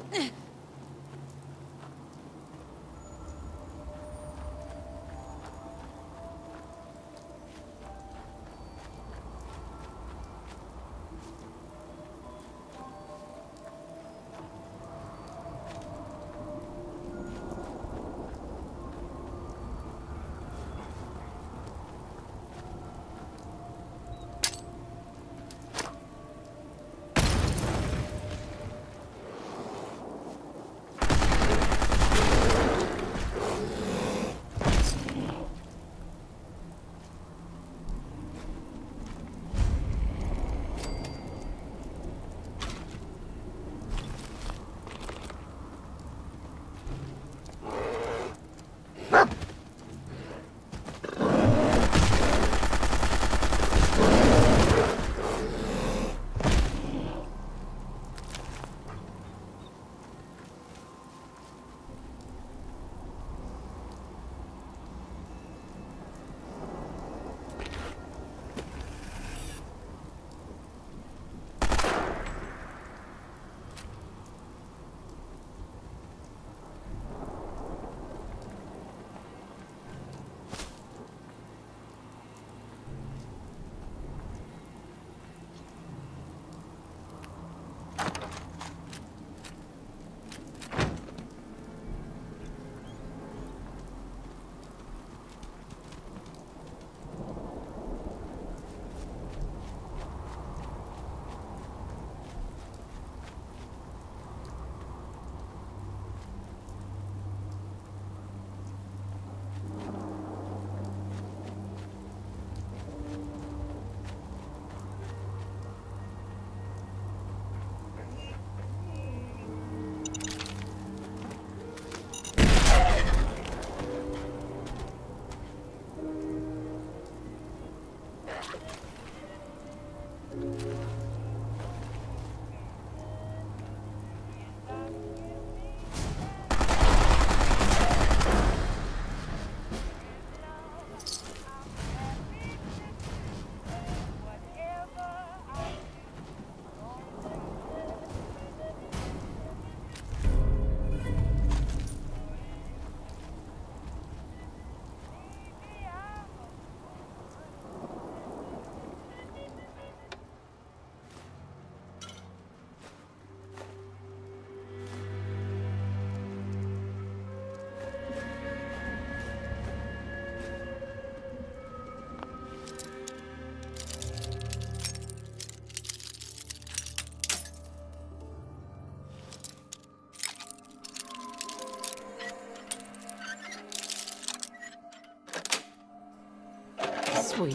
Sweet.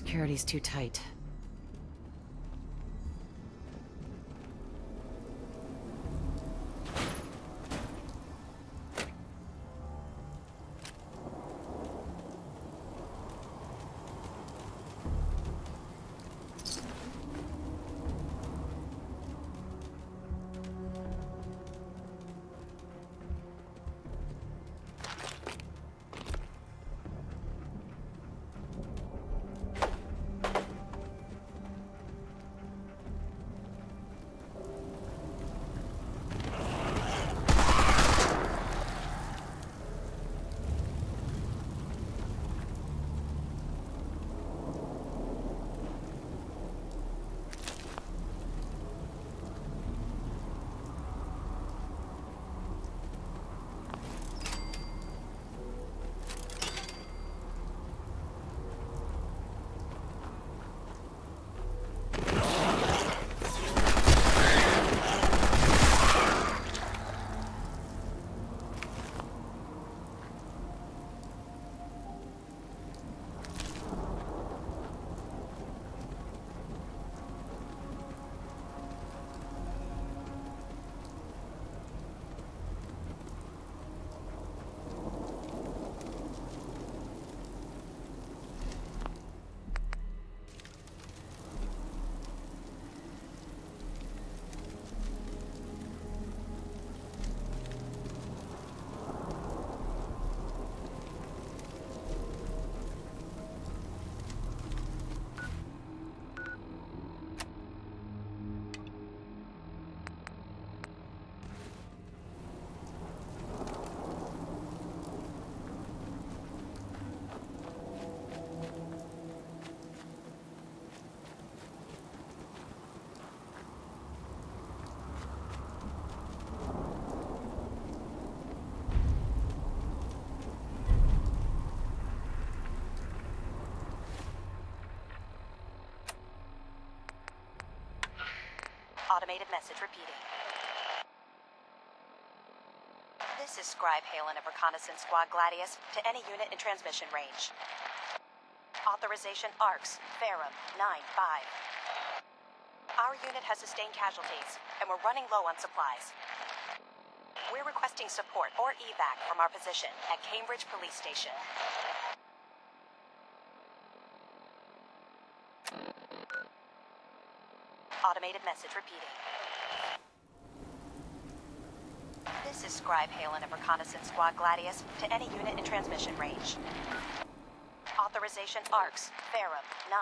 Security's too tight. Automated message repeating. This is Scribe Halen of Reconnaissance Squad Gladius to any unit in transmission range. Authorization ARCS, Ferrum, 9-5. Our unit has sustained casualties, and we're running low on supplies. We're requesting support or evac from our position at Cambridge Police Station. Automated message repeating. This is Scribe Halen of Reconnaissance Squad Gladius to any unit in transmission range. Authorization ARCS, Ferrum, 9.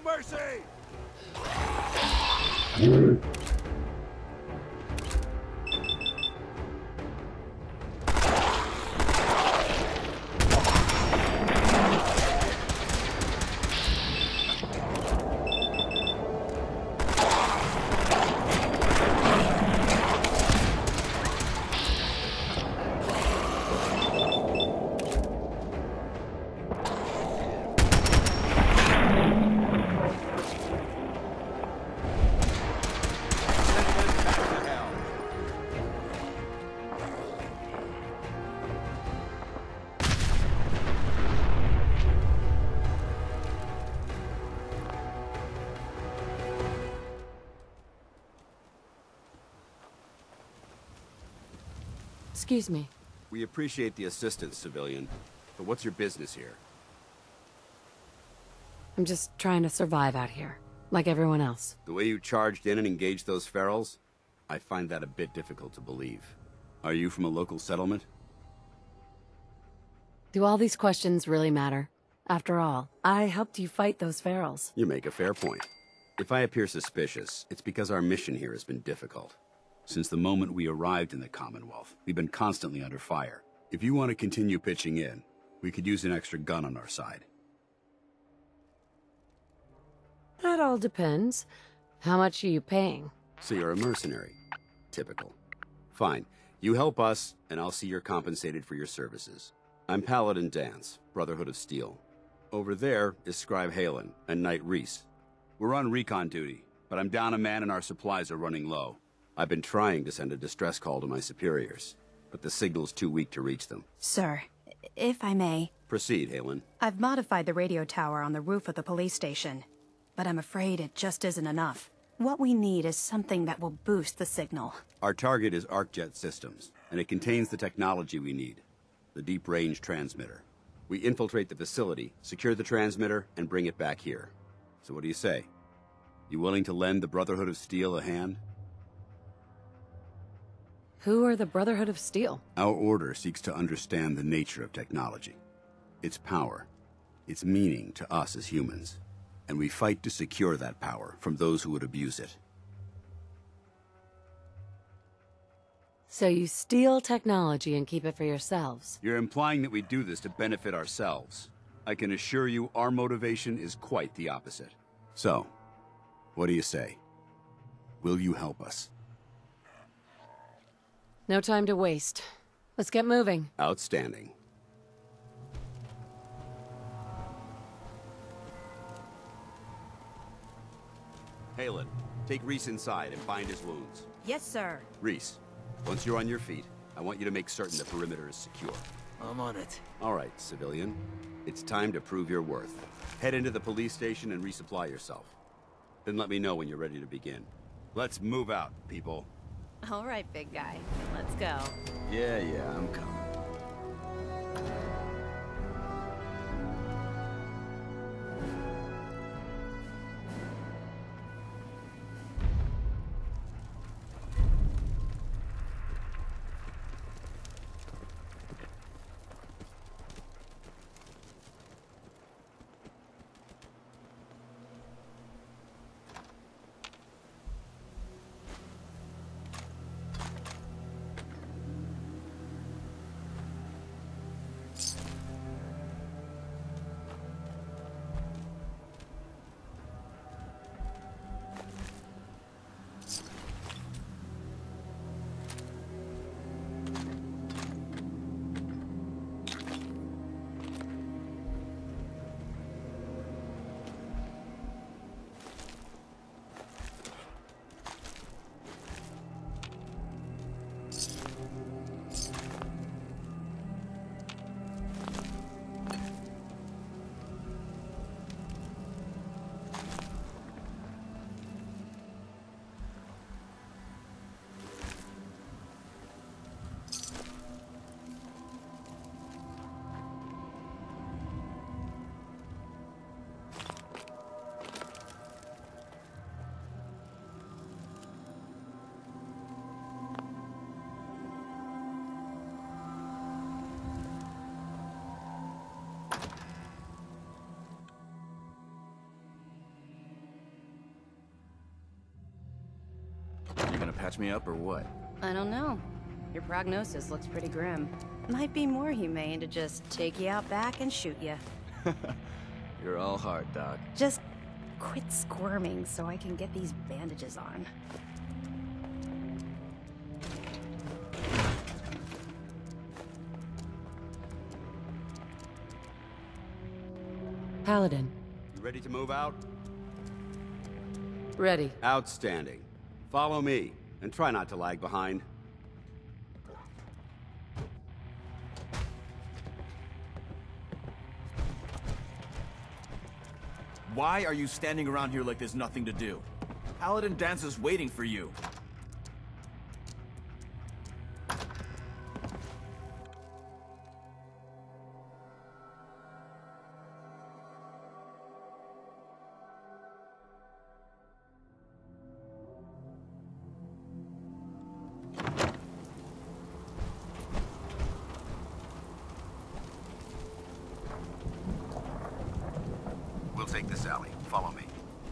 mercy! Excuse me. We appreciate the assistance, civilian. But what's your business here? I'm just trying to survive out here, like everyone else. The way you charged in and engaged those ferals? I find that a bit difficult to believe. Are you from a local settlement? Do all these questions really matter? After all, I helped you fight those ferals. You make a fair point. If I appear suspicious, it's because our mission here has been difficult. Since the moment we arrived in the Commonwealth, we've been constantly under fire. If you want to continue pitching in, we could use an extra gun on our side. That all depends. How much are you paying? So you're a mercenary. Typical. Fine. You help us, and I'll see you're compensated for your services. I'm Paladin Dance, Brotherhood of Steel. Over there is Scribe Halen and Knight Reese. We're on recon duty, but I'm down a man and our supplies are running low. I've been trying to send a distress call to my superiors, but the signal's too weak to reach them. Sir, if I may. Proceed, Halen. I've modified the radio tower on the roof of the police station, but I'm afraid it just isn't enough. What we need is something that will boost the signal. Our target is ArcJet Systems, and it contains the technology we need. The deep-range transmitter. We infiltrate the facility, secure the transmitter, and bring it back here. So what do you say? You willing to lend the Brotherhood of Steel a hand? Who are the Brotherhood of Steel? Our order seeks to understand the nature of technology, its power, its meaning to us as humans, and we fight to secure that power from those who would abuse it. So you steal technology and keep it for yourselves? You're implying that we do this to benefit ourselves. I can assure you our motivation is quite the opposite. So, what do you say? Will you help us? No time to waste. Let's get moving. Outstanding. Halen, take Reese inside and bind his wounds. Yes, sir. Reese, once you're on your feet, I want you to make certain the perimeter is secure. I'm on it. All right, civilian. It's time to prove your worth. Head into the police station and resupply yourself. Then let me know when you're ready to begin. Let's move out, people. All right, big guy. Let's go. Yeah, I'm coming. patch me up or what? I don't know. Your prognosis looks pretty grim. Might be more humane to just take you out back and shoot you. You're all heart, Doc. Just quit squirming so I can get these bandages on. Paladin. You ready to move out? Ready. Outstanding. Follow me, and try not to lag behind. Why are you standing around here like there's nothing to do? Paladin Dance is waiting for you. We'll take this alley. Follow me.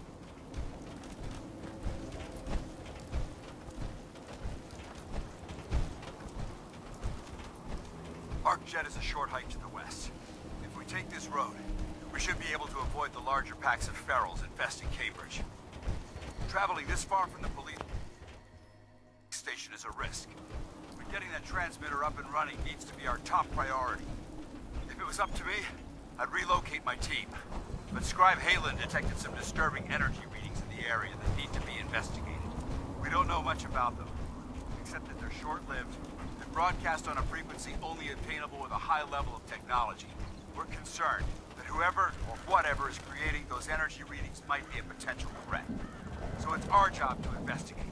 Arcjet is a short hike to the west. If we take this road, we should be able to avoid the larger packs of ferals infesting Cambridge. Traveling this far from the police station is a risk. But getting that transmitter up and running needs to be our top priority. If it was up to me, I'd relocate my team. But Scribe Halen detected some disturbing energy readings in the area that need to be investigated. We don't know much about them, except that they're short-lived and broadcast on a frequency only attainable with a high level of technology. We're concerned that whoever or whatever is creating those energy readings might be a potential threat. So it's our job to investigate.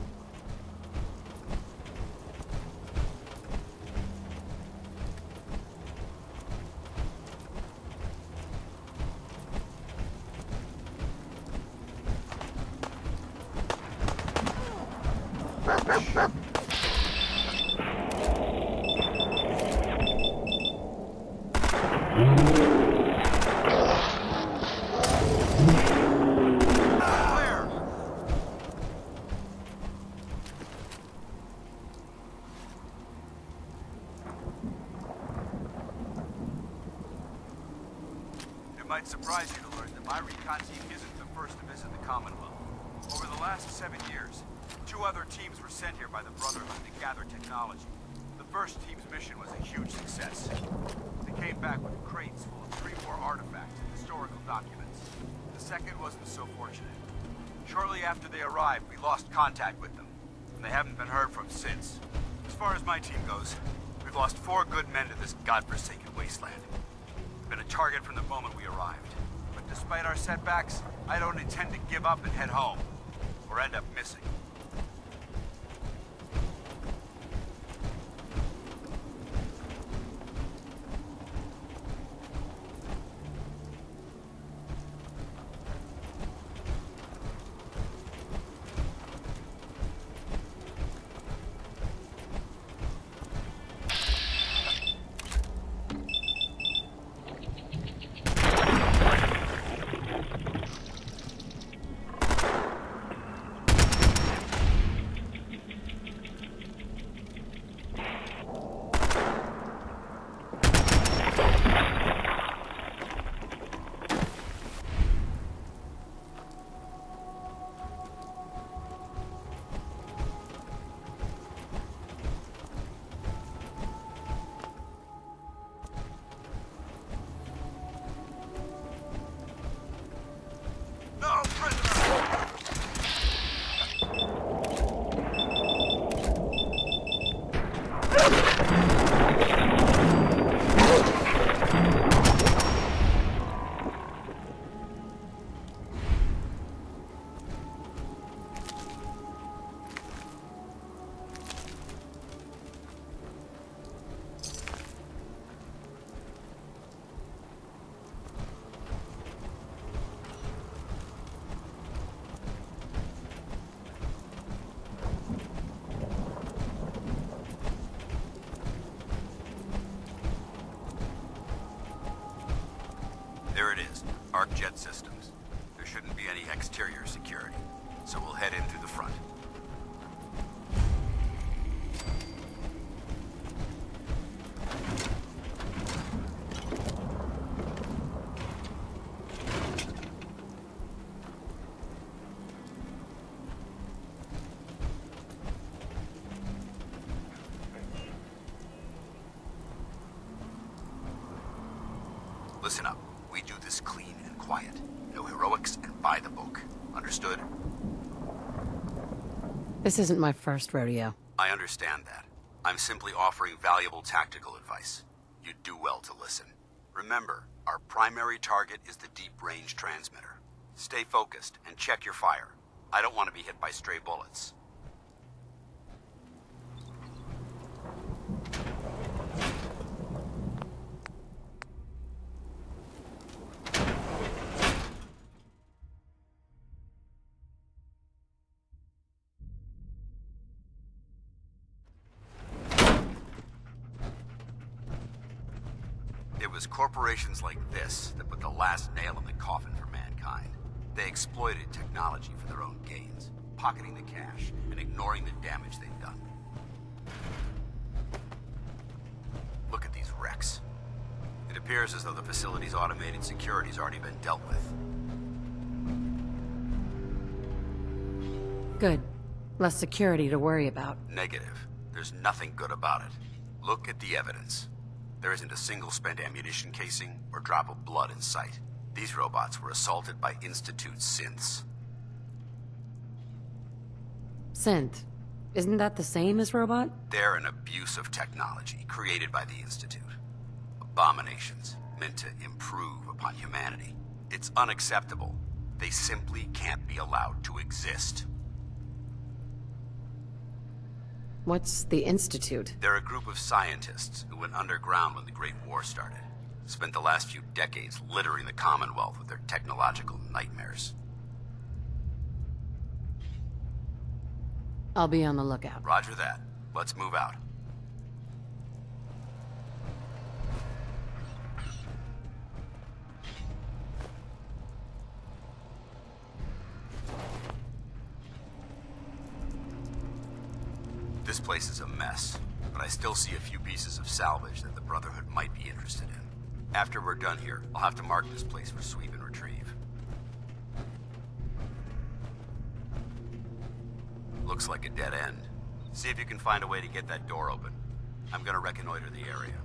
It might surprise you to learn that my recon team isn't the first to visit the Commonwealth. Over the last 7 years, 2 other teams were sent here by the Brotherhood to gather technology. The first team's mission was a huge success. They came back with crates full of 3 more artifacts and historical documents. The second wasn't so fortunate. Shortly after they arrived, we lost contact with them, and they haven't been heard from since. As far as my team goes, we've lost 4 good men to this godforsaken wasteland. Been a target from the moment we arrived. But despite our setbacks, I don't intend to give up and head home, or end up missing. There it is, Arcjet systems. There shouldn't be any exterior security, so we'll head in through the front. Listen up. We do this clean and quiet. No heroics and by the book. Understood? This isn't my first rodeo. I understand that. I'm simply offering valuable tactical advice. You'd do well to listen. Remember, our primary target is the deep-range transmitter. Stay focused and check your fire. I don't want to be hit by stray bullets. It was corporations like this that put the last nail in the coffin for mankind. They exploited technology for their own gains, pocketing the cash and ignoring the damage they've done. Look at these wrecks. It appears as though the facility's automated security's already been dealt with. Good. Less security to worry about. Negative. There's nothing good about it. Look at the evidence. There isn't a single spent ammunition casing or drop of blood in sight. These robots were assaulted by Institute synths. Synth. Isn't that the same as robot? They're an abuse of technology created by the Institute. Abominations meant to improve upon humanity. It's unacceptable. They simply can't be allowed to exist. What's the Institute? They're a group of scientists who went underground when the Great War started. Spent the last few decades littering the Commonwealth with their technological nightmares. I'll be on the lookout. Roger that. Let's move out. This place is a mess, but I still see a few pieces of salvage that the Brotherhood might be interested in. After we're done here, I'll have to mark this place for sweep and retrieve. Looks like a dead end. See if you can find a way to get that door open. I'm gonna reconnoiter the area.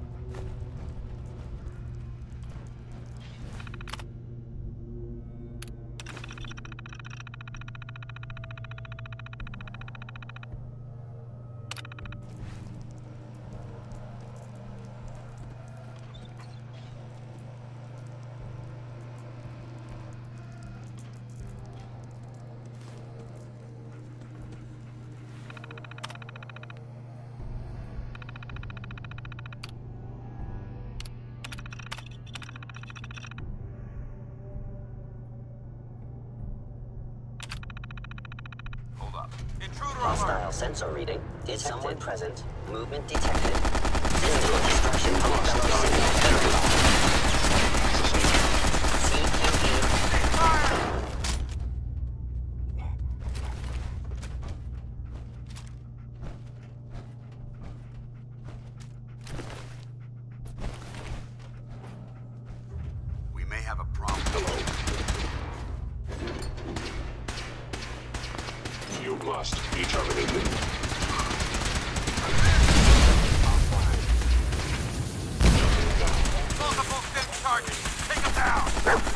Hostile sensor reading. Is someone present? Movement detected. Visual destruction of fellow signal verified. CBBE. Fire! We may have a problem. You must be terminated. Multiple stim charges. Take them down.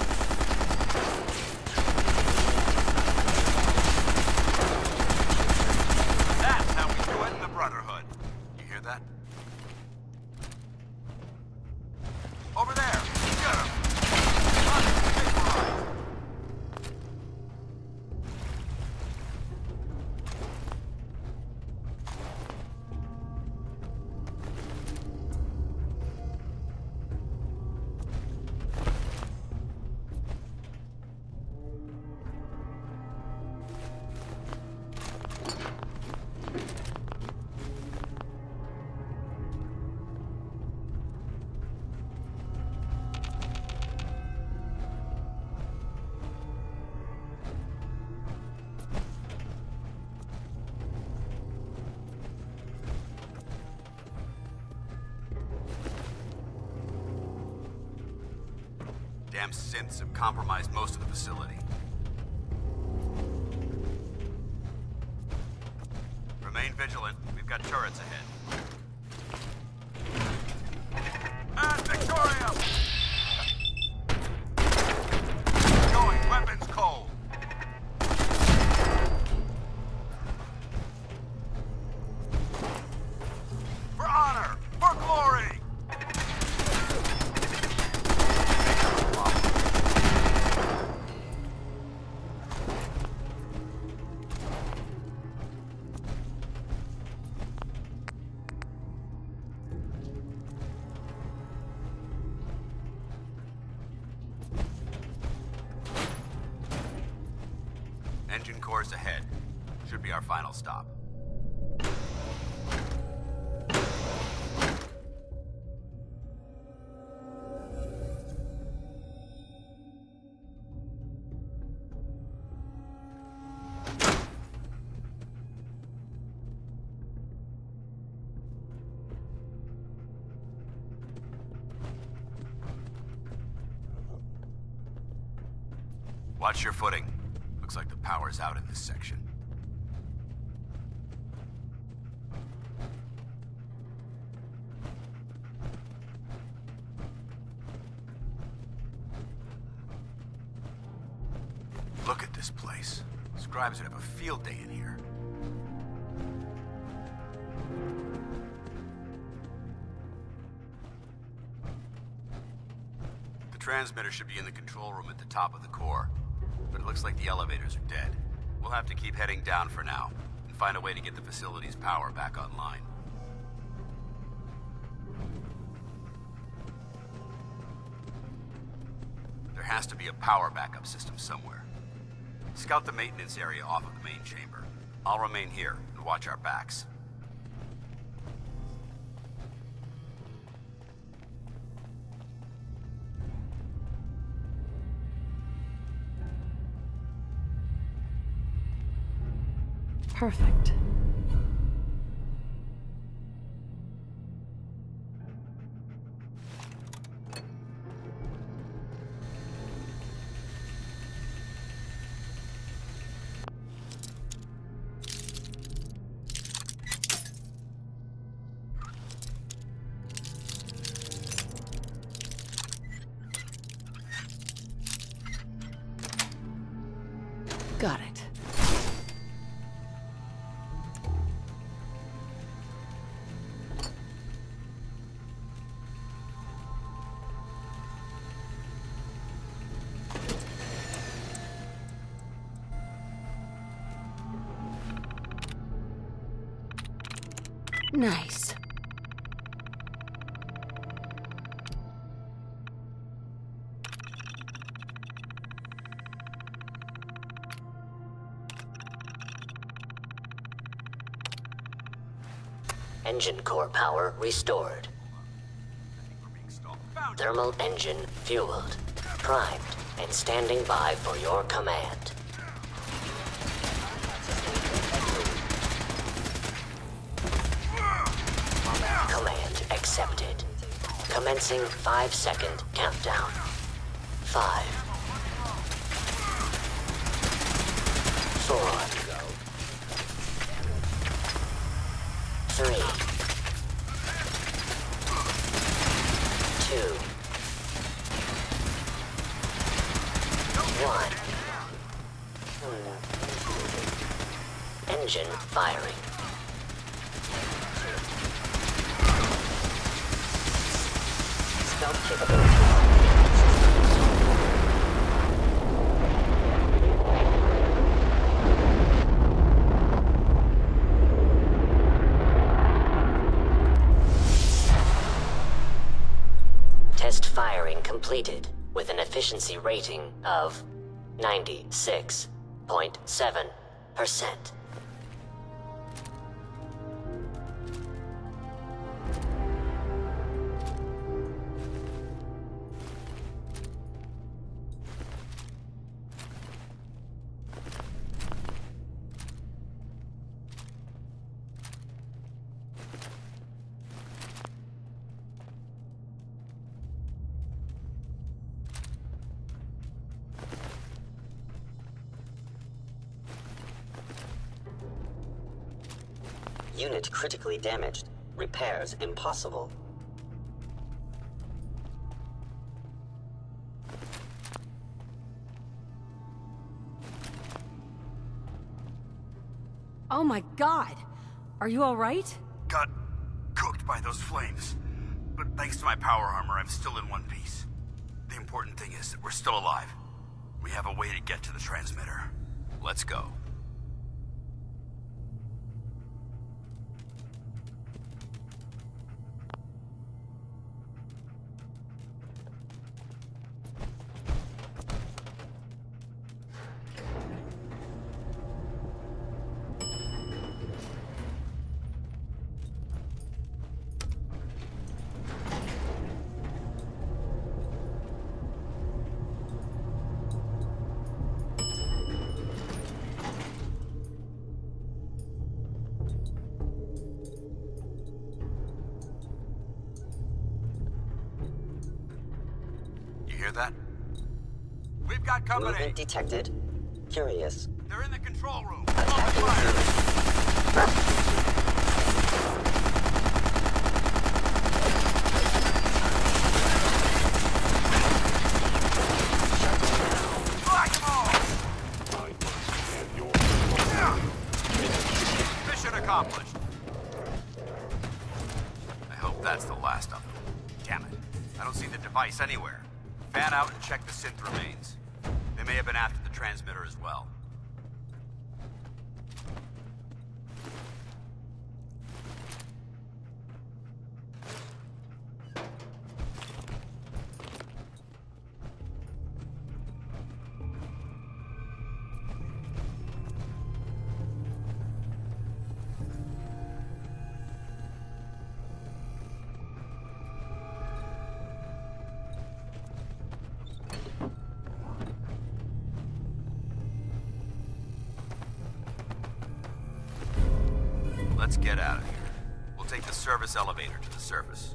That's how we do it in the Brotherhood. You hear that? Over there. Get him. Damn synths have compromised most of the facility. Remain vigilant. We've got turrets ahead. And Victoria! engine cores ahead. Should be our final stop. Watch your footing. Looks like the power's out in this section. Look at this place. Scribes would have a field day in here. The transmitter should be in the control room at the top of the core. But it looks like the elevators are dead. We'll have to keep heading down for now, and find a way to get the facility's power back online. There has to be a power backup system somewhere. Scout the maintenance area off of the main chamber. I'll remain here and watch our backs. Perfect. Got it. Nice. Engine core power restored. Thermal engine fueled, primed, and standing by for your command. Command accepted. Commencing 5-second countdown. 5, 4, 3, 2, 1. Engine firing. Stealth capability. Test firing completed with an efficiency rating of 96.7%. Unit critically damaged. Repairs impossible. Oh my god! Are you alright? Got cooked by those flames. But thanks to my power armor, I'm still in one piece. The important thing is that we're still alive. We have a way to get to the transmitter. Let's go. hear that? We've got company. Movement detected. Curious. They're in the control room. Attacking human. Mission accomplished. I hope that's the last of them. Damn it. I don't see the device anywhere. Fan out and check the synth remains. They may have been after the transmitter as well. Let's get out of here. We'll take the service elevator to the surface.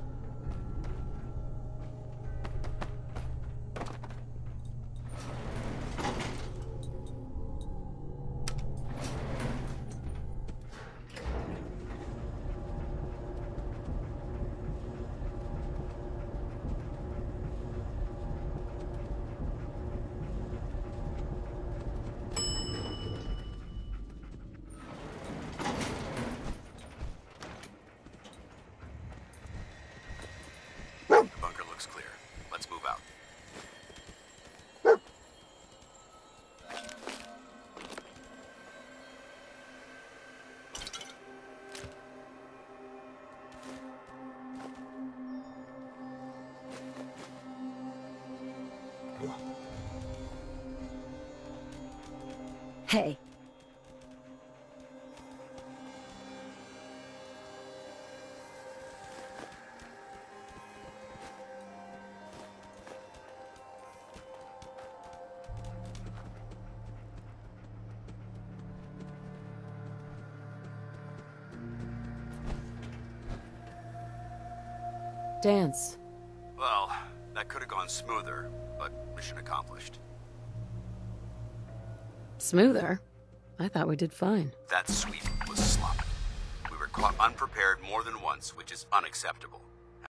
Clear. Let's move out. Hey. Dance. Well, that could have gone smoother, but mission accomplished. Smoother? I thought we did fine. That sweep was sloppy. We were caught unprepared more than once, which is unacceptable.